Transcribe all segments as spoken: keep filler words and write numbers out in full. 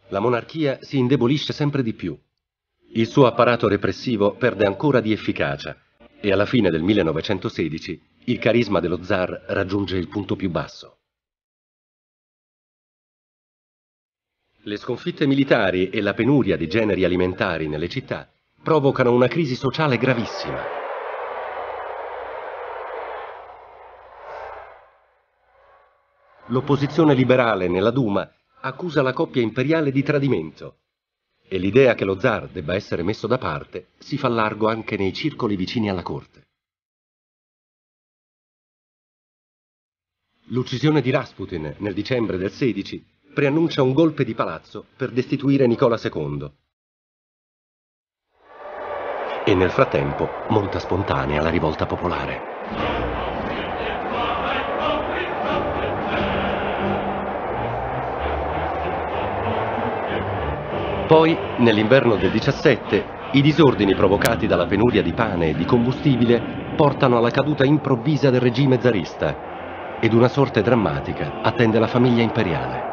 La monarchia si indebolisce sempre di più. Il suo apparato repressivo perde ancora di efficacia e alla fine del millenovecentosedici il carisma dello zar raggiunge il punto più basso. Le sconfitte militari e la penuria di generi alimentari nelle città provocano una crisi sociale gravissima. L'opposizione liberale nella Duma accusa la coppia imperiale di tradimento e l'idea che lo zar debba essere messo da parte si fa largo anche nei circoli vicini alla corte. L'uccisione di Rasputin nel dicembre del sedici preannuncia un golpe di palazzo per destituire Nicola secondo. E nel frattempo monta spontanea la rivolta popolare. Poi, nell'inverno del diciassette, i disordini provocati dalla penuria di pane e di combustibile portano alla caduta improvvisa del regime zarista ed una sorte drammatica attende la famiglia imperiale.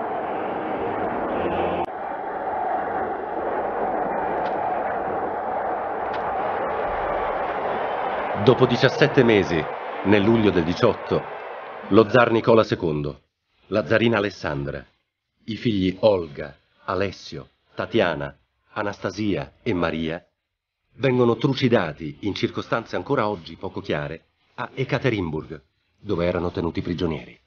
Dopo diciassette mesi, nel luglio del diciotto, lo zar Nicola secondo, la zarina Alessandra, i figli Olga, Alessio, Tatiana, Anastasia e Maria vengono trucidati in circostanze ancora oggi poco chiare a Ekaterinburg, dove erano tenuti prigionieri.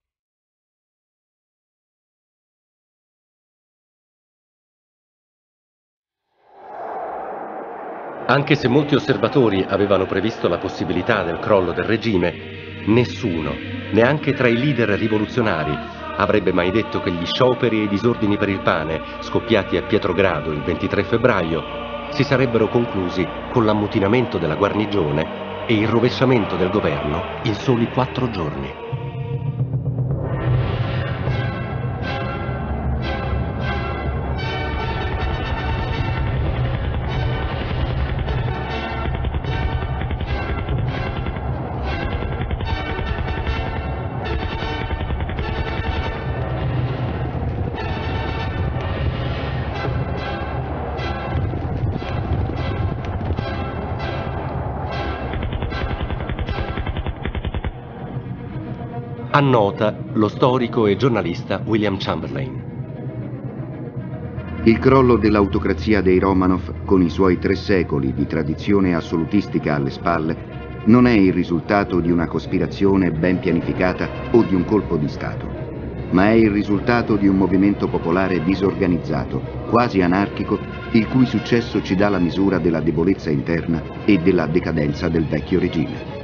Anche se molti osservatori avevano previsto la possibilità del crollo del regime, nessuno, neanche tra i leader rivoluzionari, avrebbe mai detto che gli scioperi e i disordini per il pane, scoppiati a Pietrogrado il ventitré febbraio, si sarebbero conclusi con l'ammutinamento della guarnigione e il rovesciamento del governo in soli quattro giorni. Annota lo storico e giornalista William Chamberlain. Il crollo dell'autocrazia dei Romanov, con i suoi tre secoli di tradizione assolutistica alle spalle, non è il risultato di una cospirazione ben pianificata o di un colpo di Stato, ma è il risultato di un movimento popolare disorganizzato, quasi anarchico, il cui successo ci dà la misura della debolezza interna e della decadenza del vecchio regime.